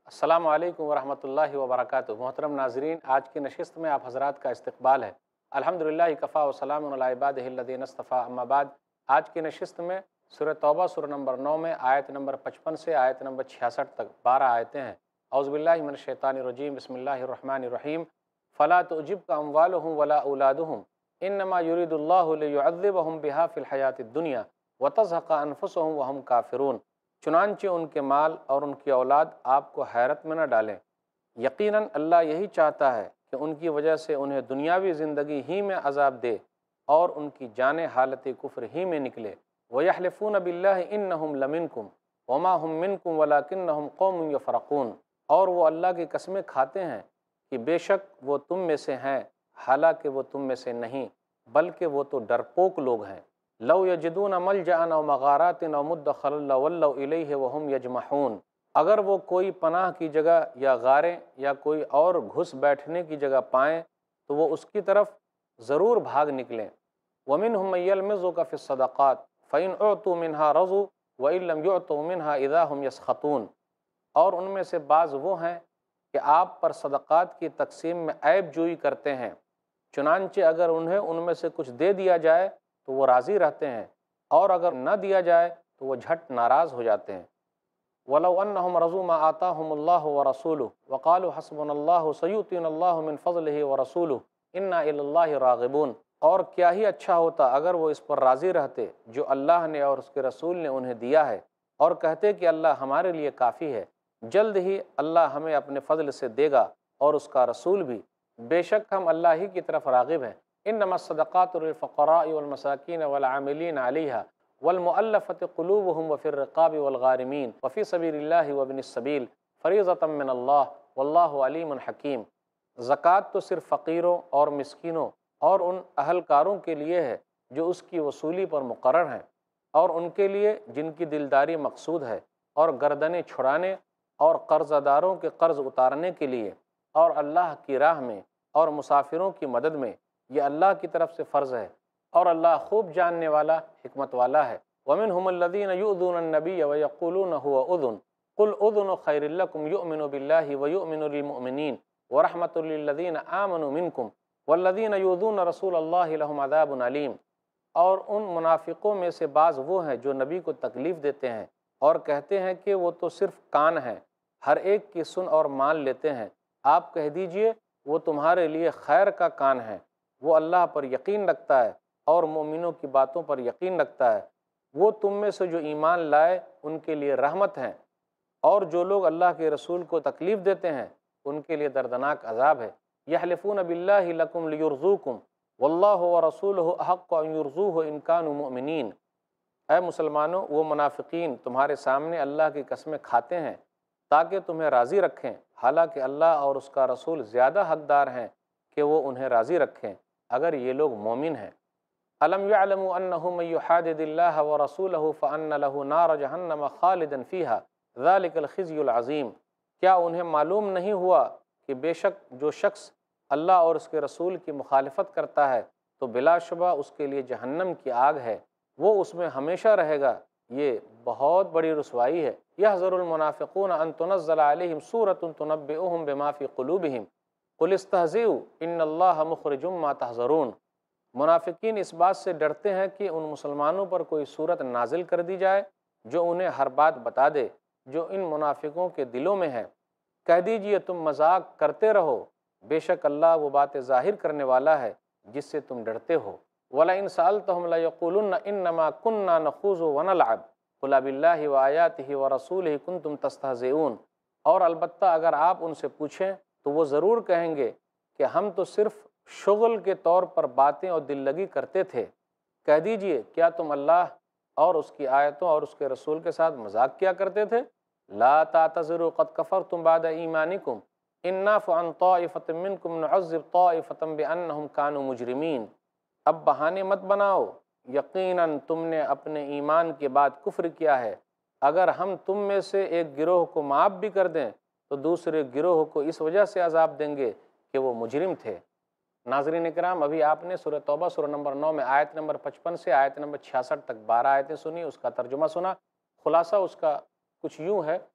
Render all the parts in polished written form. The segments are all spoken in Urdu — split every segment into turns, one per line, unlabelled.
السلام علیکم ورحمۃ اللہ وبرکاتہ۔ محترم ناظرین، آج کی نشست میں آپ حضرات کا استقبال ہے۔ الحمدللہ کفا و سلام علی عبادہ الذین اصطفیٰ، اما بعد۔ آج کی نشست میں سورہ توبہ سورہ نمبر 9 میں آیت نمبر 55 سے آیت نمبر 66 تک 12 آیتیں ہیں۔ اعوذ باللہ من الشیطان الرجیم، بسم اللہ الرحمن الرحیم۔ فلا تعجبک اموالہم ولا اولادہم انما یرید اللہ لیعذبہم بہا فی الحیاۃ الدنیا وتزہق انفسہم وہم کافرون۔ چنانچہ ان کے مال اور ان کی اولاد آپ کو حیرت میں نہ ڈالیں، یقیناً اللہ یہی چاہتا ہے کہ ان کی وجہ سے انہیں دنیاوی زندگی ہی میں عذاب دے اور ان کی جانیں حالت کفر ہی میں نکلے۔ وَيَحْلِفُونَ بِاللَّهِ إِنَّهُمْ لَمِنْكُمْ وَمَا هُمْ مِنْكُمْ وَلَكِنَّهُمْ قَوْمٌ يَفْرَقُونَ، اور وہ اللہ کی قسمیں کھاتے ہیں کہ بے شک وہ تم میں سے ہیں، حالانکہ وہ تم میں سے نہیں، بلکہ وہ تو ڈرپوک لوگ ہیں۔ لو یجدون ملجأ او مغارات او مدخلا لولوا الیہ وہم یجمحون، اگر وہ کوئی پناہ کی جگہ یا غاریں یا کوئی اور گھس بیٹھنے کی جگہ پائیں تو وہ اس کی طرف ضرور بھاگ نکلیں۔ ومنہم من یلمزک فی الصدقات فإن اعطوا منها رضوا وإن لم يعطوا منها اذا هم یسخطون، اور ان میں سے بعض وہ ہیں کہ آپ پر صدقات کی تقسیم میں عیب جوئی کرتے ہیں، چنانچہ اگر انہیں ان میں سے کچھ دے دیا جائے تو وہ راضی رہتے ہیں، اور اگر نہ دیا جائے تو وہ جھٹ ناراض ہو جاتے ہیں۔ وَلَوْ أَنَّهُمْ رَضُوا مَا آتَاهُمُ اللَّهُ وَرَسُولُهُ وَقَالُوا حَسْبُنَا اللَّهُ سَيُؤْتِينَا اللَّهُ مِنْ فَضْلِهِ وَرَسُولُهُ إِنَّا إِلَى اللَّهِ راغبون، اور کیا ہی اچھا ہوتا اگر وہ اس پر راضی رہتے جو اللہ نے اور اس کے رسول نے انہیں دیا ہے، اور کہتے کہ اللہ ہمارے لیے کافی ہے، جلد ہی اللہ ہمیں اپنے فضل سے دے گا اور اس کا رسول بھی، بے شک ہم اللہ ہی کی طرف راغب ہیں۔ انما الصدقات للفقراء والمساکین والعاملین علیہا والمؤلفۃ قلوبہم وفی الرقاب والغارمین وفی سبیل اللہ وابن السبیل فریضۃ من اللہ واللہ علیم حکیم۔ زکوٰۃ تو صرف فقیروں اور مسکینوں اور ان اہلکاروں کے لیے ہے جو اس کی وصولی پر مقرر ہیں، اور ان کے لیے جن کی دلداری مقصود ہے، اور گردنیں چھڑانے اور قرض داروں کے قرض اتارنے کے لیے، اور اللہ کی راہ میں اور مسافروں کی مدد میں، یہ اللہ کی طرف سے فرض ہے، اور اللہ خوب جاننے والا حکمت والا ہے۔ وَمِنْهُمُ الَّذِينَ يُؤْذُونَ النَّبِيَّ وَيَقُولُونَ هُوَ أُذُنٌ قُلْ أُذُنُ خَيْرٌ لَكُمْ يُؤْمِنُ بِاللَّهِ وَيُؤْمِنُ لِلْمُؤْمِنِينَ وَرَحْمَةٌ لِلَّذِينَ آمَنُوا مِنْكُمْ وَالَّذِينَ يُؤْذُونَ رَسُولَ اللَّهِ لَهُمْ عَذَابٌ عَلِيمٌ۔ اور ان منافقوں میں سے بعض وہ ہیں جو نبی کو تکلیف دیتے ہیں اور کہتے ہیں کہ وہ تو صرف کان ہیں، ہر ایک کی سن اور مان لیتے ہیں۔ آپ کہہ دیجئے وہ تمہارے لیے خیر کا کان ہے، وہ اللہ پر یقین رکھتا ہے اور مومنوں کی باتوں پر یقین رکھتا ہے، وہ تم میں سے جو ایمان لائے ان کے لیے رحمت ہیں، اور جو لوگ اللہ کے رسول کو تکلیف دیتے ہیں ان کے لیے دردناک عذاب ہے۔ یحلفون باللہ لکم لیرضوکم واللہ ورسولہ احق ان یرضوہ ان کانوا مؤمنین۔ اے مسلمانوں، وہ منافقین تمہارے سامنے اللہ کی قسمیں کھاتے ہیں تاکہ تمہیں راضی رکھیں، حالانکہ اللہ اور اس کا رسول زیادہ حقدار ہیں کہ وہ انہیں راضی رکھیں اگر یہ لوگ مومن ہیں۔ الم یعلموا انہ من یحادد اللہ ورسولہ فان لہ نار جہنم خالدا فیہا ذلک الخزی العظیم۔ کیا انہیں معلوم نہیں ہوا کہ بے شک جو شخص اللہ اور اس کے رسول کی مخالفت کرتا ہے تو بلا شبہ اس کے لیے جہنم کی آگ ہے، وہ اس میں ہمیشہ رہے گا، یہ بہت بڑی رسوائی ہے۔ یحذر المنافقون ان تنزل علیہم سورۃ تنبئہم بما فی قلوبہم قل استہزئوا ان اللہ مخرج ما تحذرون۔ منافقین اس بات سے ڈرتے ہیں کہ ان مسلمانوں پر کوئی صورت نازل کر دی جائے جو انہیں ہر بات بتا دے جو ان منافقوں کے دلوں میں ہے، کہہ دیجئے تم مذاق کرتے رہو، بے شک اللہ وہ بات ظاہر کرنے والا ہے جس سے تم ڈرتے ہو۔ وَلَئِن سَأَلْتَهُمْ لَيَقُولُنَّ إِنَّمَا كُنَّا نَخُوضُ وَنَلْعَبُ قُلْ أَبِاللَّهِ وَآيَاتِهِ وَرَسُولِهِ كُنْتُمْ تَسْتَهْزِئُونَ، اور البتہ اگر آپ ان سے پوچھیں تو وہ ضرور کہیں گے کہ ہم تو صرف شغل کے طور پر باتیں اور دل لگی کرتے تھے۔ کہہ دیجئے کیا تم اللہ اور اس کی آیتوں اور اس کے رسول کے ساتھ مذاق کیا کرتے تھے؟ لا تعتذروا قد کفرتم بعد ایمانکم ان نعف عن طائفۃ منکم نعذب طائفۃ بانہم کانوا مجرمین۔ اب بہانے مت بناؤ، یقیناً تم نے اپنے ایمان کے بعد کفر کیا ہے، اگر ہم تم میں سے ایک گروہ کو معاف بھی کر دیں تو دوسرے گروہ کو اس وجہ سے عذاب دیں گے کہ وہ مجرم تھے۔ ناظرین اکرام، ابھی آپ نے سورہ توبہ سورہ نمبر 9 میں آیت نمبر 55 سے آیت نمبر 66 تک 12 آیتیں سنی، اس کا ترجمہ سنا۔ خلاصہ اس کا کچھ یوں ہے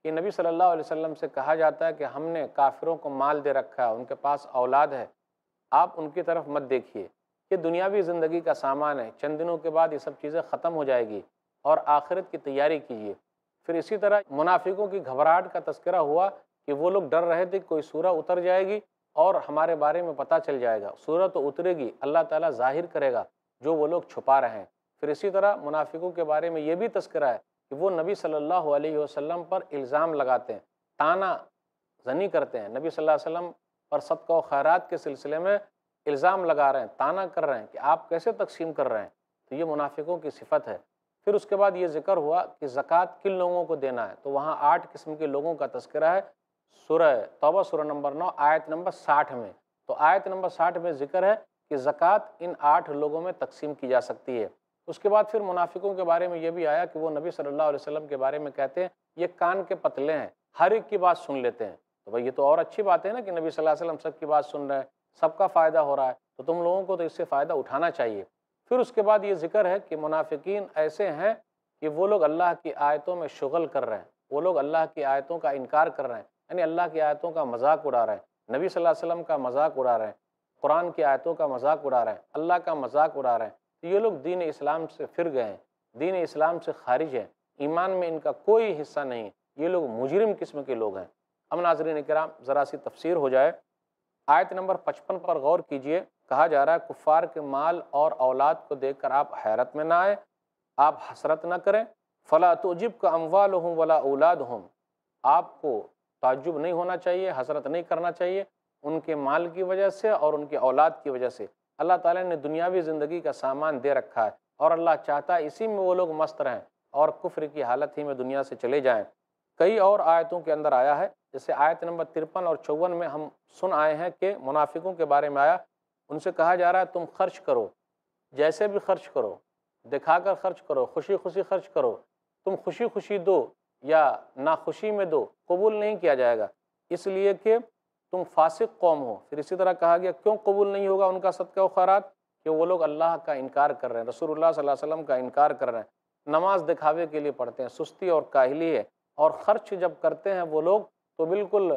کہ نبی صلی اللہ علیہ وسلم سے کہا جاتا ہے کہ ہم نے کافروں کو مال دے رکھا ہے، ان کے پاس اولاد ہے، آپ ان کی طرف مت دیکھیے، یہ دنیاوی زندگی کا سامان ہے، چند دنوں کے بعد یہ سب چیزیں ختم ہو جائے گی اور آخرت کی تیاری کیجیے۔ پھر اسی طرح منافقوں کی گھبراہٹ کا تذکرہ ہوا کہ وہ لوگ ڈر رہے تھے کہ کوئی سورہ اتر جائے گی اور ہمارے بارے میں پتہ چل جائے گا، سورہ تو اترے گی، اللہ تعالیٰ ظاہر کرے گا جو وہ لوگ چھپا رہے ہیں۔ پھر اسی طرح منافقوں کے بارے میں یہ بھی تذکرہ ہے کہ وہ نبی صلی اللہ علیہ وسلم پر الزام لگاتے ہیں، طعنہ زنی کرتے ہیں، نبی صلی اللہ علیہ وسلم پر صدقہ و خیرات کے سلسلے میں الزام لگا رہے ہیں، طعنہ کر رہے ہیں کہ آپ کیسے تقسیم کر رہے ہیں، تو یہ منافقوں کی صفت ہے۔ پھر اس کے بعد یہ ذکر ہوا کہ زکوٰۃ کن لوگوں کو دینا ہے، تو وہاں 8 قسم کے لوگوں کا تذکرہ ہے، سورہ توبہ سورہ نمبر 9 آیت نمبر 60 میں۔ تو آیت نمبر 60 میں ذکر ہے کہ زکوٰۃ ان 8 لوگوں میں تقسیم کی جا سکتی ہے۔ اس کے بعد پھر منافقوں کے بارے میں یہ بھی آیا کہ وہ نبی صلی اللہ علیہ وسلم کے بارے میں کہتے ہیں یہ کان کے پتلے ہیں، ہر ایک کی بات سن لیتے ہیں۔ تو بھائی یہ تو اور اچھی بات ہے نا کہ نبی صلی اللہ علیہ وسلم سب کی بات سن رہے ہیں، سب کا فائدہ ہو رہا ہے، تو تم لوگوں کو تو اس سے فائدہ اٹھانا چاہیے۔ پھر اس کے بعد یہ ذکر ہے کہ منافقین ایسے ہیں کہ وہ لوگ اللہ کی آیتوں میں شغل کر رہے ہیں، وہ لوگ اللہ کی آیتوں کا انکار کر رہے ہیں، یعنی اللہ کی آیتوں کا مذاق اڑا رہے ہیں، نبی صلی اللہ علیہ وسلم کا مذاق اڑا رہے ہیں، قرآن کی آیتوں کا مذاق اڑا رہے ہیں، اللہ کا مذاق اڑا رہے ہیں۔ تو یہ لوگ دین اسلام سے پھر گئے ہیں، دین اسلام سے خارج ہیں، ایمان میں ان کا کوئی حصہ نہیں ہے، یہ لوگ مجرم قسم کے لوگ ہیں۔ اب ناظرین کرام ذرا سی تفسیر ہو جائے، آیت نمبر 55 پر غور کیجئے، کہا جا رہا ہے کفار کے مال اور اولاد کو دیکھ کر آپ حیرت میں نہ آئیں، آپ حسرت نہ کریں، فلا تعجبک اموالہم ولا اولادہم، آپ کو تعجب نہیں ہونا چاہیے، حسرت نہیں کرنا چاہیے ان کے مال کی وجہ سے اور ان کی اولاد کی وجہ سے۔ اللہ تعالیٰ نے دنیاوی زندگی کا سامان دے رکھا ہے اور اللہ چاہتا ہے اسی میں وہ لوگ مست رہیں اور کفر کی حالت ہی میں دنیا سے چلے جائیں۔ کئی اور آیتوں کے اندر آیا ہے، جیسے آیت نمبر 53 اور 54 میں ہم سن آئے ہیں کہ منافقوں کے بارے میں آیا، ان سے کہا جا رہا ہے تم خرچ کرو، جیسے بھی خرچ کرو، دکھا کر خرچ کرو، خوشی خوشی خرچ کرو، تم خوشی خوشی دو یا ناخوشی میں دو، قبول نہیں کیا جائے گا، اس لیے کہ تم فاسق قوم ہو۔ پھر اسی طرح کہا گیا کیوں قبول نہیں ہوگا ان کا صدقہ و خیرات، کہ وہ لوگ اللہ کا انکار کر رہے ہیں، رسول اللہ صلی اللہ علیہ وسلم کا انکار کر رہے ہیں، نماز دکھاوے کے لیے پڑھتے ہیں، سستی اور کاہلی ہے، اور خرچ جب کرتے ہیں وہ لوگ تو بالکل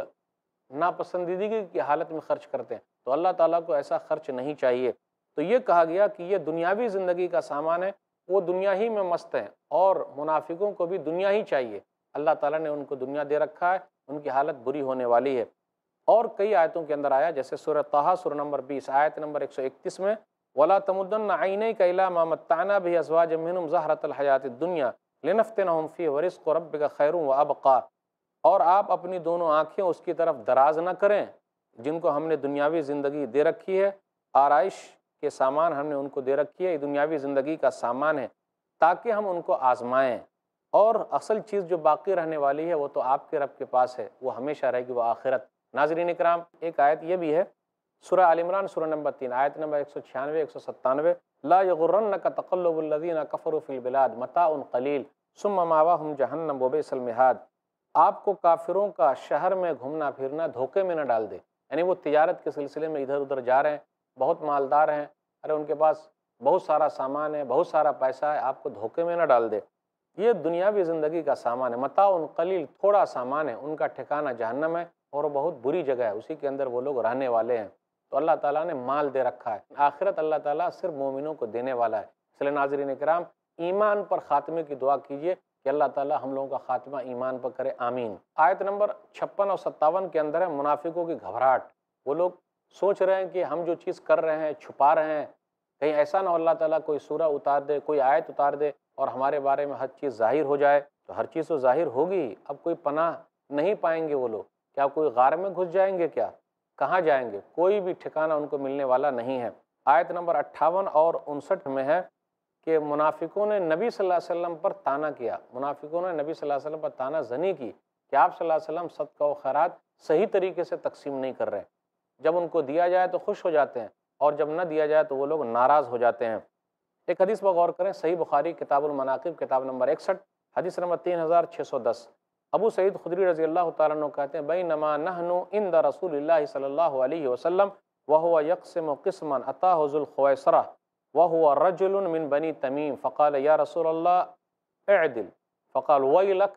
ناپسندیدگی کی حالت میں خرچ کرتے ہیں، تو اللہ تعالیٰ کو ایسا خرچ نہیں چاہیے۔ تو یہ کہا گیا کہ یہ دنیاوی زندگی کا سامان ہے، وہ دنیا ہی میں مست ہیں، اور منافقوں کو بھی دنیا ہی چاہیے، اللہ تعالیٰ نے ان کو دنیا دے رکھا ہے، ان کی حالت بری ہونے والی ہے۔ اور کئی آیتوں کے اندر آیا، جیسے سورہ طٰہٰ سورہ نمبر 20 آیت نمبر 131 میں وَلَا تَمُدَّنَّ عَيْنَيْكَ إِلَىٰ مَا مَتَّعْنَا بِهِ أَزْوَاجًا مِّنْهُمْ زَهْرَةَ الْحَيَاةِ الدُّنْيَا لِنَفْتِنَهُمْ فِيهِ وَرِزْقُ رَبِّكَ خَيْرٌ وَأَبْقَىٰ، اور آپ اپنی دونوں آنکھیں اس کی طرف دراز نہ کریں جن کو ہم نے دنیاوی زندگی دے رکھی ہے، آرائش کے سامان ہم نے ان کو دے رکھی ہے، یہ دنیاوی زندگی کا سامان ہے تاکہ ہم ان کو آزمائیں، اور اصل چیز جو باقی رہنے والی ہے وہ تو آپ کے رب کے پاس ہے، وہ ہمیشہ رہے گی، وہ آخرت۔ ناظرین اکرام، ایک آیت یہ بھی ہے، سورہ آل عمران سورہ نمبر 3 آیت نمبر 196 197، لا یغرنک تقلب الذین کفروا فی البلاد متاع قلیل ثم مأواہم جہنم وبئس المہاد، آپ کو کافروں کا شہر میں گھومنا پھرنا دھوکے میں نہ ڈال دے، یعنی وہ تجارت کے سلسلے میں ادھر ادھر جا رہے ہیں، بہت مالدار ہیں، ارے ان کے پاس بہت سارا سامان ہے، بہت سارا پیسہ ہے، آپ کو دھوکے میں نہ ڈال دے، یہ دنیاوی زندگی کا سامان ہے، متاع قلیل، تھوڑا سامان ہے، ان کا ٹھکانہ جہنم ہے اور وہ بہت بری جگہ ہے، اسی کے اندر وہ لوگ رہنے والے ہیں۔ تو اللہ تعالیٰ نے مال دے رکھا ہے، آخرت اللہ تعالیٰ صرف مومنوں کو دینے والا ہے، اس لیے ناظرین کرام ایمان پر خاتمے کی دعا کیجئے کہ اللہ تعالیٰ ہم لوگوں کا خاتمہ ایمان پر کرے، آمین۔ آیت نمبر 56 اور 57 کے اندر ہے منافقوں کی گھبراہٹ، وہ لوگ سوچ رہے ہیں کہ ہم جو چیز کر رہے ہیں چھپا رہے ہیں، کہیں ایسا نہ ہو اللہ تعالیٰ کوئی سورہ اتار دے، کوئی آیت اتار دے اور ہمارے بارے میں ہر چیز ظاہر ہو جائے، تو ہر چیز تو ظاہر ہوگی، اب کوئی پناہ نہیں پائیں گے وہ لوگ، کیا کوئی غار میں گھس جائیں گے، کیا کہاں جائیں گے، کوئی بھی ٹھکانہ ان کو ملنے والا نہیں ہے۔ آیت نمبر 58 اور 59 میں ہے کہ منافقوں نے نبی صلی اللہ علیہ وسلم پر طعنہ کیا، منافقوں نے نبی صلی اللہ علیہ وسلم پر طعنہ زنی کی کہ آپ صلی اللہ علیہ وسلم صدقہ و خیرات صحیح طریقے سے تقسیم نہیں کر رہے، جب ان کو دیا جائے تو خوش ہو جاتے ہیں اور جب نہ دیا جائے تو وہ لوگ ناراض ہو جاتے ہیں۔ ایک حدیث پر غور کریں، صحیح بخاری کتاب المناقب کتاب نمبر 61 حدیث نمبر 3610، ابو سعید خدری رضی اللہ تعالیٰ عنہ کہتے ہیں بینما نحن عند رسول اللہ صلی اللہ علیہ وسلم وهو يقسم قسما اتاه ذو الخویصرہ وهو رجل من بني تمیم فقال یا رسول اللہ اعدل، فقال ویلک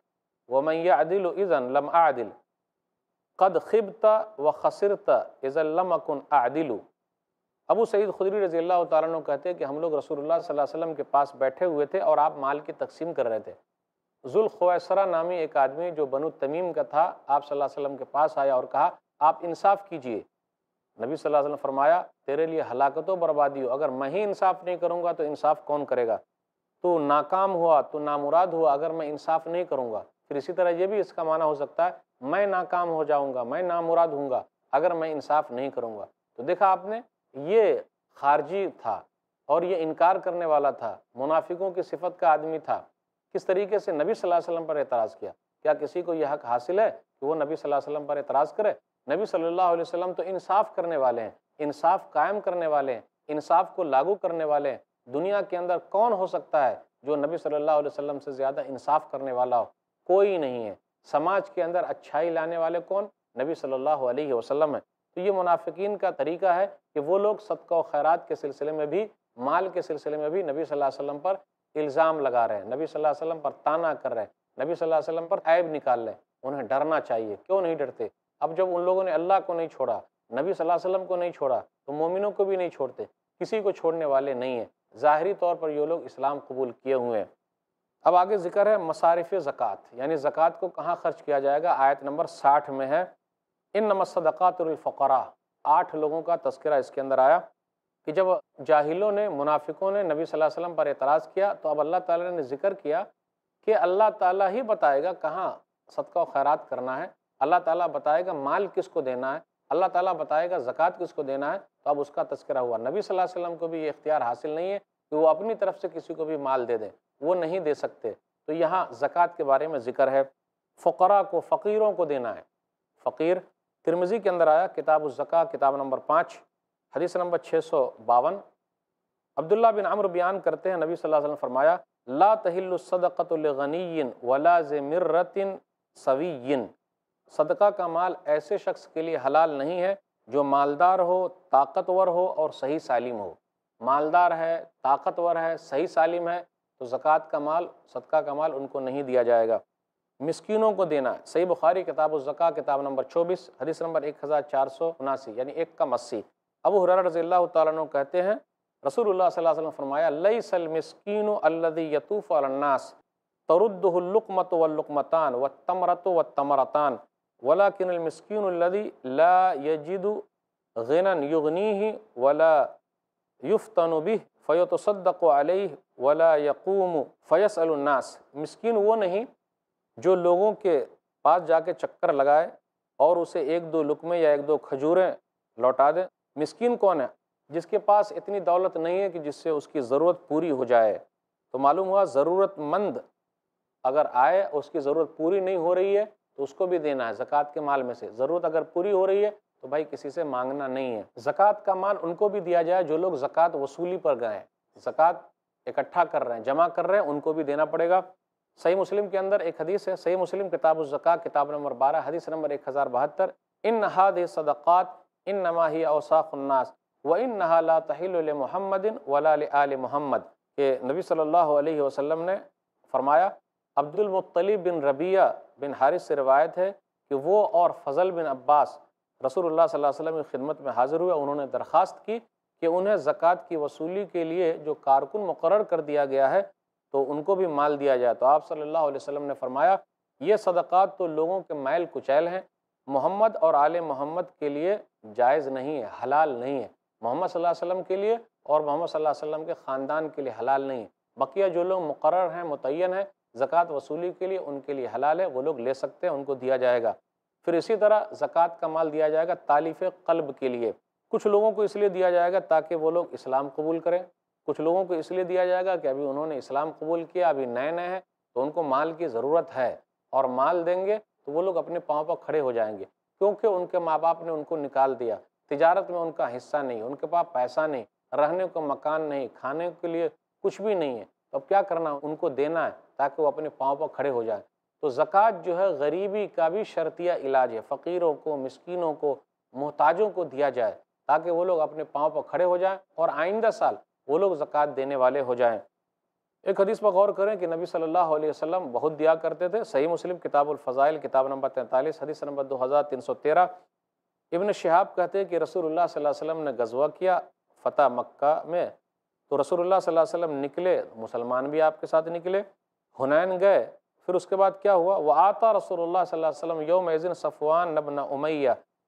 وَمَن يَعْدِلُ إِذًا لَمْ أَعْدِلْ قَدْ خِبْتَ وَخَسِرْتَ إِذًا لَمْ أَكُنْ أَعْدِلُ۔ ابو سعید خدری رضی اللہ تعالیٰ عنہ کہتے ہیں کہ ہم لوگ رسول اللہ صلی اللہ علیہ وسلم کے پاس بیٹھے ہوئے تھے اور آپ مال کی تقسیم کر رہے تھے۔ ذوالخویسرہ نامی ایک آدمی جو بنو تمیم کا تھا، آپ صلی اللہ علیہ وسلم کے پاس آیا اور کہا آپ انصاف کیجئے۔ نبی صلی اللہ علیہ وسلم نے فرمایا تیرے لیے ہلاکت و بربادی ہو، اگر میں ہی انصاف نہیں کروں گا تو انصاف کون کرے گا؟ تو ناکام ہوا، تو نامراد ہوا اگر میں انصاف نہیں کروں گا۔ پھر اسی طرح یہ بھی اس کا معنی ہو سکتا ہے میں ناکام ہو جاؤں گا، میں نامراد ہوں گا اگر میں انصاف نہیں کروں گا۔ تو دیکھا آپ نے، یہ خارجی تھا اور یہ انکار کرنے والا تھا، منافقوں کی صفت کا آدمی تھا۔ کس طریقے سے نبی صلی اللہ علیہ وسلم پر اعتراض کیا؟ کیا کسی کو یہ حق حاصل ہے کہ وہ نبی صلی اللہ علیہ وسلم پر اعتراض کرے؟ نبی صلی اللہ علیہ وسلم تو انصاف کرنے والے ہیں، انصاف قائم کرنے والے ہیں، انصاف کو لاگو کرنے والے ہیں۔ دنیا کے اندر کون ہو سکتا ہے جو نبی صلی اللہ علیہ وسلم سے زیادہ انصاف کرنے والا ہو؟ کوئی نہیں ہے۔ سماج کے اندر اچھائی لانے والے کون؟ نبی صلی اللہ علیہ وسلم ہے۔ تو یہ منافقین کا طریقہ ہے کہ وہ لوگ صدقہ و خیرات کے سلسلے میں بھی، مال کے سلسلے میں بھی نبی صلی اللہ علیہ وسلم پر الزام لگا رہے ہیں، نبی صلی اللہ علیہ وسلم پر طعنا کر رہے ہیں، نبی صلی اللہ علیہ وسلم پر عیب نکال رہے ہیں۔ انہیں ڈرنا چاہیے، کیوں نہیں ڈرتے؟ اب جب ان لوگوں نے اللہ کو نہیں چھوڑا، نبی صلی اللہ علیہ وسلم کو نہیں چھوڑا، تو مومنوں کو بھی نہیں چھوڑتے، کسی کو چھوڑنے والے نہیں ہیں۔ ظاہری طور پر یہ لوگ اسلام قبول کیے ہوئے ہیں۔ اب آگے ذکر ہے مصارف زکوٰۃ، یعنی زکوٰۃ کو کہاں خرچ کیا جائے گا۔ آیت نمبر 60 میں ہے انما الصدقات للفقراء۔ 8 لوگوں کا تذکرہ اس کے اندر آیا کہ جب جاہلوں نے، منافقوں نے نبی صلی اللہ علیہ وسلم پر اعتراض کیا تو اب اللہ تعالیٰ نے ذکر کیا کہ اللہ تعالیٰ ہی بتائے گا کہاں صدقہ و خیرات کرنا ہے، اللہ تعالیٰ بتائے گا مال کس کو دینا ہے، اللہ تعالیٰ بتائے گا زکوٰۃ کس کو دینا ہے۔ تو اب اس کا تذکرہ ہوا۔ نبی صلی اللہ علیہ وسلم کو بھی یہ اختیار حاصل نہیں ہے کہ وہ اپنی طرف سے کسی کو بھی مال دے دیں، وہ نہیں دے سکتے۔ تو یہاں زکوٰۃ کے بارے میں ذکر ہے، فقراء کو، فقیروں کو دینا ہے۔ فقیر ترمذی کے اندر آیا، کتاب الزکاة، کتاب نمبر 5، حدیث نمبر 652۔ عبداللہ بن عمرو بیان کرتے ہیں نبی صلی اللہ علیہ وسلم فرمایا لا تحل الصدقۃ لغنی ولا ذی مرۃ سوی۔ صدقہ کا مال ایسے شخص کے لیے حلال نہیں ہے جو مالدار ہو، طاقتور ہو اور صحیح سالم ہو۔ مالدار ہے، طاقتور ہے، صحیح سالم ہے تو زکوٰۃ کا مال، صدقہ کا مال ان کو نہیں دیا جائے گا۔ مسکینوں کو دینا ہے۔ صحیح بخاری کتاب الزکاة، کتاب نمبر 24، حدیث نمبر 1479، یعنی 1 کم 80۔ ابو ہریرہ رضی اللہ تعالیٰ عنہ کہتے ہیں رسول اللہ صلی اللہ علیہ وسلم فرمایا لیس المسکین الذی یطوف علی الناس ترده اللقمۃ واللقمتان والتمرۃ والتمرتان ولکن المسکین الذی لا یجد غنى یغنیہ ولا یفتن بہ فیتصدق علیہ ولا یقوم فیسأل الناس۔ مسکین وہ نہیں جو لوگوں کے پاس جا کے چکر لگائے اور اسے 1-2 لقمے یا 1-2 کھجوریں لوٹا دیں۔ مسکین کون ہے؟ جس کے پاس اتنی دولت نہیں ہے کہ جس سے اس کی ضرورت پوری ہو جائے۔ تو معلوم ہوا ضرورت مند اگر آئے، اس کی ضرورت پوری نہیں ہو رہی ہے تو اس کو بھی دینا ہے زکوٰۃ کے مال میں سے۔ ضرورت اگر پوری ہو رہی ہے تو بھائی کسی سے مانگنا نہیں ہے۔ زکوٰۃ کا مال ان کو بھی دیا جائے جو لوگ زکوٰۃ وصولی پر گئے ہیں، زکوٰۃ اکٹھا کر رہے ہیں، جمع کر رہے ہیں، ان کو بھی دینا پڑے گا۔ صحیح مسلم کے اندر ایک حدیث ہے، صحیح مسلم کتاب الزکاة، کتاب نمبر 12، حدیث نمبر 1072، ان هذه الصدقات انما هي اوساخ الناس وانها لا تحل لمحمد ولا لآل محمد۔ کہ نبی صلی اللہ علیہ وسلم نے فرمایا، عبد المطلب بن ربیعہ بن حارث سے روایت ہے کہ وہ اور فضل بن عباس رسول اللہ صلی اللہ علیہ وسلم کی خدمت میں حاضر ہوئے۔ انہوں نے درخواست کی کہ انہیں زکوٰۃ کی وصولی کے لیے جو کارکن مقرر کر دیا گیا ہے تو ان کو بھی مال دیا جائے۔ تو آپ صلی اللہ علیہ وسلم نے فرمایا یہ صدقات تو لوگوں کے میل کچیل ہیں، محمد اور آل محمد کے لیے جائز نہیں ہے، حلال نہیں ہے۔ محمد صلی اللہ علیہ وسلم کے لیے اور محمد صلی اللہ علیہ وسلم کے خاندان کے لیے حلال نہیں ہے۔ بقیہ جو لوگ مقرر ہیں، متعین ہیں زکوٰۃ وصولی کے لیے، ان کے لیے حلال ہے، وہ لوگ لے سکتے ہیں، ان کو دیا جائے گا۔ پھر اسی طرح زکوٰۃ کا مال دیا جائے گا تالیف قلب کے لیے۔ کچھ لوگوں کو اس لیے دیا جائے گا تاکہ وہ لوگ اسلام قبول کریں، کچھ لوگوں کو اس لیے دیا جائے گا کہ ابھی انہوں نے اسلام قبول کیا، ابھی نئے نئے ہیں تو ان کو مال کی ضرورت ہے، اور مال دیں گے تو وہ لوگ اپنے پاؤں پر کھڑے ہو جائیں گے، کیونکہ ان کے ماں باپ نے ان کو نکال دیا، تجارت میں ان کا حصہ نہیں، ان کے پاس پیسہ نہیں، رہنے کو مکان نہیں، کھانے کے لیے کچھ بھی نہیں ہے، تو اب کیا کرنا، ان کو دینا ہے تاکہ وہ اپنے پاؤں پر کھڑے ہو جائیں۔ تو زکوٰۃ جو ہے غریبی کا بھی شرطیہ علاج ہے، فقیروں کو، مسکینوں کو، محتاجوں کو دیا جائے تاکہ وہ لوگ اپنے پاؤں پر کھڑے ہو جائیں اور آئندہ سال وہ لوگ زکوٰۃ دینے والے ہو جائیں۔ ایک حدیث پر غور کریں کہ نبی صلی اللہ علیہ وسلم بہت دیا کرتے تھے۔ صحیح مسلم کتاب الفضائل کتاب نمبر 43 حدیث نمبر 2313، ابن شہاب کہتے ہیں کہ رسول اللہ صلی اللہ علیہ وسلم نے غزوہ کیا فتح مکہ میں، تو رسول اللہ صلی اللہ علیہ وسلم نکلے، مسلمان بھی آپ کے ساتھ نکلے، حنین گئے، پھر اس کے بعد کیا ہوا، وآتا رسول اللہ صلی اللہ علیہ وسلم یومئذ صفوان بن امیہ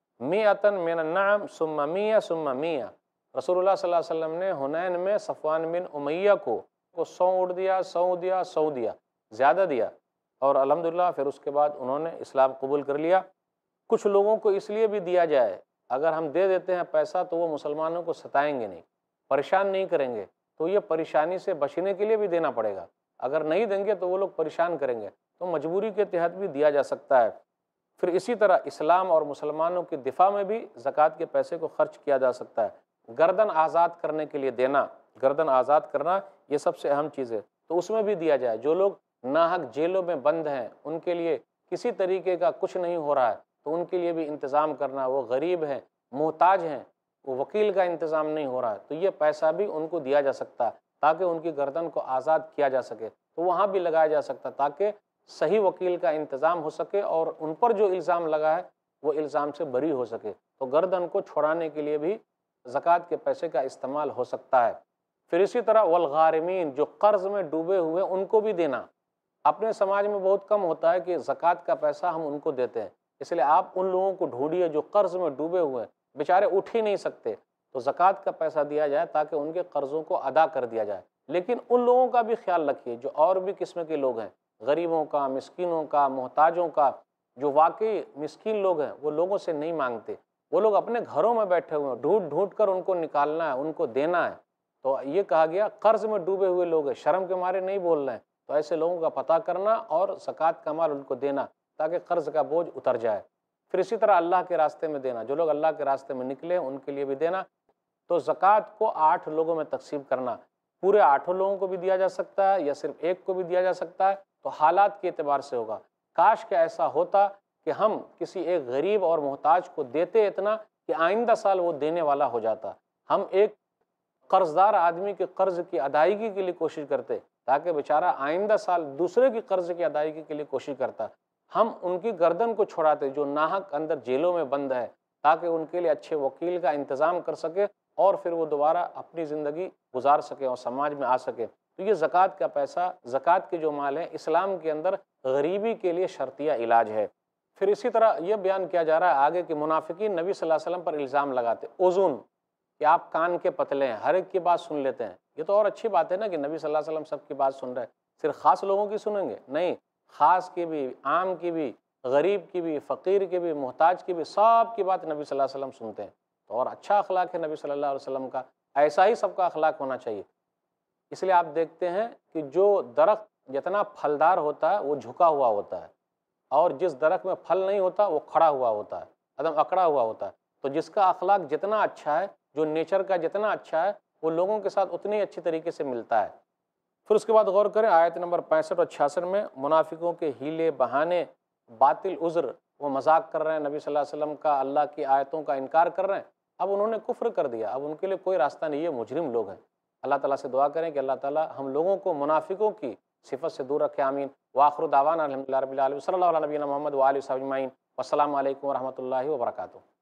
میۃ من النعم ثم میہ ثم میہ، رسول اللہ صلی اللہ علیہ وسلم نے حنین میں صفوان بن امیہ کو 100 اونٹ دیا، 100 دیا، زیادہ دیا، اور الحمدللہ پھر اس کے بعد انہوں نے اسلام قبول کر لیا۔ کچھ لوگوں کو اس لیے بھی دیا جائے، اگر ہم دے دیتے ہیں پیسہ تو وہ مسلمانوں کو ستائیں گے نہیں، پریشان نہیں کریں گے، تو یہ پریشانی سے بچنے کے لیے بھی دینا پڑے گا، اگر نہیں دیں گے تو وہ لوگ پریشان کریں گے، تو مجبوری کے تحت بھی دیا جا سکتا ہے۔ پھر اسی طرح اسلام اور مسلمانوں کی دفاع میں بھی زکوٰۃ کے پیسے کو خرچ کیا جا سکتا ہے۔ گردن آزاد کرنے کے لیے دینا، گردن آزاد کرنا یہ سب سے اہم چیز ہے، تو اس میں بھی دیا جائے۔ جو لوگ ناحق جیلوں میں بند ہیں، ان کے لیے کسی طریقے کا کچھ نہیں ہو رہا ہے، تو ان کے لیے بھی انتظام کرنا، وہ غریب ہیں، محتاج ہیں، وہ وکیل کا انتظام نہیں ہو رہا ہے، تو یہ پیسہ بھی ان کو دیا جا سکتا ہے تاکہ ان کی گردن کو آزاد کیا جا سکے، تو وہاں بھی لگایا جا سکتا ہے تاکہ صحیح وکیل کا انتظام ہو سکے اور ان پر جو الزام لگا ہے وہ الزام سے بری ہو سکے، تو گردن کو چھڑانے کے لیے بھی زکوٰۃ کے پیسے کا استعمال ہو سکتا ہے۔ پھر اسی طرح والغارمین، جو قرض میں ڈوبے ہوئے ان کو بھی دینا۔ اپنے سماج میں بہت کم ہوتا ہے کہ زکوٰۃ کا پیسہ ہم ان کو دیتے ہیں، اس لیے آپ ان لوگوں کو ڈھونڈیے جو قرض میں ڈوبے ہوئے ہیں، بیچارے اٹھ ہی نہیں سکتے، تو زکوٰۃ کا پیسہ دیا جائے تاکہ ان کے قرضوں کو ادا کر دیا جائے۔ لیکن ان لوگوں کا بھی خیال رکھیے جو اور بھی قسم کے لوگ ہیں، غریبوں کا، مسکینوں کا، محتاجوں کا۔ جو واقعی مسکین لوگ ہیں وہ لوگوں سے نہیں مانگتے، وہ لوگ اپنے گھروں میں بیٹھے ہوئے ہیں، ڈھونڈ ڈھونڈ کر ان کو نکالنا ہے، ان کو دینا ہے۔ تو یہ کہا گیا قرض میں ڈوبے ہوئے لوگ ہیں، شرم کے مارے نہیں بول رہے ہیں، تو ایسے لوگوں کا پتہ کرنا اور زکوٰۃ کا مال ان کو دینا تاکہ قرض کا بوجھ اتر جائے۔ پھر اسی طرح اللہ کے راستے میں دینا، جو لوگ اللہ کے راستے میں نکلے ان کے لیے بھی دینا۔ تو زکوٰۃ کو 8 لوگوں میں تقسیم کرنا، پورے 8 لوگوں کو بھی دیا جا سکتا ہے یا صرف ایک کو بھی دیا جا سکتا ہے، تو حالات کے اعتبار سے ہوگا۔ کاش کہ ایسا ہوتا کہ ہم کسی ایک غریب اور محتاج کو دیتے اتنا کہ آئندہ سال وہ دینے والا ہو جاتا، ہم ایک قرض دار آدمی کے قرض کی ادائیگی کے لیے کوشش کرتے تاکہ بیچارہ آئندہ سال دوسرے کی قرض کی ادائیگی کے لیے کوشش کرتا، ہم ان کی گردن کو چھڑاتے جو ناحق اندر جیلوں میں بند ہے تاکہ ان کے لیے اچھے وکیل کا انتظام کر سکے اور پھر وہ دوبارہ اپنی زندگی گزار سکے اور سماج میں آ سکے۔ تو یہ زکوٰۃ کا پیسہ، زکوٰۃ کے جو مال ہیں، اسلام کے اندر غریبی کے لیے شرطیہ علاج ہے۔ پھر اسی طرح یہ بیان کیا جا رہا ہے آگے کہ منافقین نبی صلی اللہ علیہ وسلم پر الزام لگاتے، اوزون، کہ آپ کان کے پتلے ہیں، ہر ایک کی بات سن لیتے ہیں۔ یہ تو اور اچھی بات ہے نا کہ نبی صلی اللہ علیہ وسلم سب کی بات سن رہے ہیں، صرف خاص لوگوں کی سنیں گے؟ نہیں، خاص کی بھی، عام کی بھی، غریب کی بھی، فقیر کی بھی، محتاج کی بھی، سب کی بات نبی صلی اللہ علیہ وسلم سنتے ہیں۔ تو اور اچھا اخلاق ہے نبی صلی اللہ علیہ وسلم کا، ایسا ہی سب کا اخلاق ہونا چاہیے۔ اس لیے آپ دیکھتے ہیں کہ جو درخت جتنا پھلدار ہوتا ہے وہ جھکا ہوا ہوتا ہے، اور جس درخت میں پھل نہیں ہوتا وہ کھڑا ہوا ہوتا ہے، عدم اکڑا ہوا ہوتا ہے۔ تو جس کا اخلاق جتنا اچھا ہے، جو نیچر کا جتنا اچھا ہے، وہ لوگوں کے ساتھ اتنی اچھی طریقے سے ملتا ہے۔ پھر اس کے بعد غور کریں آیت نمبر 65 اور 66 میں، منافقوں کے ہیلے بہانے، باطل عذر، وہ مذاق کر رہے ہیں نبی صلی اللہ علیہ وسلم کا، اللہ کی آیتوں کا انکار کر رہے ہیں، اب انہوں نے کفر کر دیا، اب ان کے لیے کوئی راستہ نہیں، یہ مجرم لوگ ہیں۔ اللہ تعالیٰ سے دعا کریں کہ اللہ تعالیٰ ہم لوگوں کو منافقوں کی صفت سے دور رکھے، آمین۔ وآخر دعوانا الحمدللہ رب العالمین، صلی اللہ علیہ نبینا محمد وآلہ وصحبہ اجمعین، والسلام علیکم ورحمۃ اللہ وبرکاتہ۔